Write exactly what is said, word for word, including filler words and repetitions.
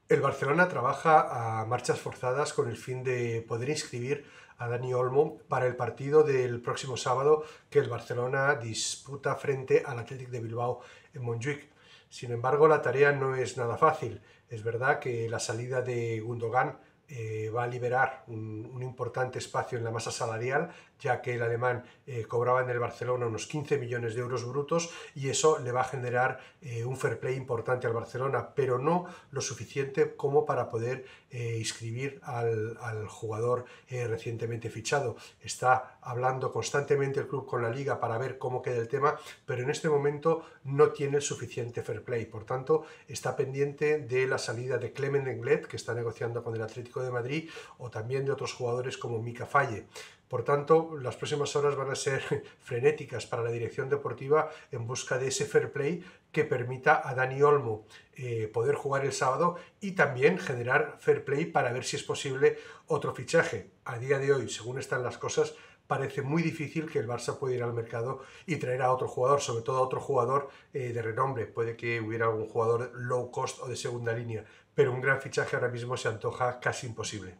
El Barcelona trabaja a marchas forzadas con el fin de poder inscribir a Dani Olmo para el partido del próximo sábado que el Barcelona disputa frente al Athletic de Bilbao en Montjuic. Sin embargo, la tarea no es nada fácil. Es verdad que la salida de Gundogan eh, va a liberar un, un, importante espacio en la masa salarial, ya que el alemán eh, cobraba en el Barcelona unos quince millones de euros brutos y eso le va a generar eh, un fair play importante al Barcelona, pero no lo suficiente como para poder eh, inscribir al, al jugador eh, recientemente fichado. Está hablando constantemente el club con la liga para ver cómo queda el tema, pero en este momento no tiene el suficiente fair play. Por tanto, está pendiente de la salida de Clement Lenglet, que está negociando con el Atlético de Madrid, o también de otros jugadores como Mika Faye. Por tanto, las próximas horas van a ser frenéticas para la dirección deportiva en busca de ese fair play que permita a Dani Olmo eh, poder jugar el sábado y también generar fair play para ver si es posible otro fichaje. A día de hoy, según están las cosas, parece muy difícil que el Barça pueda ir al mercado y traer a otro jugador, sobre todo a otro jugador eh, de renombre. Puede que hubiera algún jugador low cost o de segunda línea, pero un gran fichaje ahora mismo se antoja casi imposible.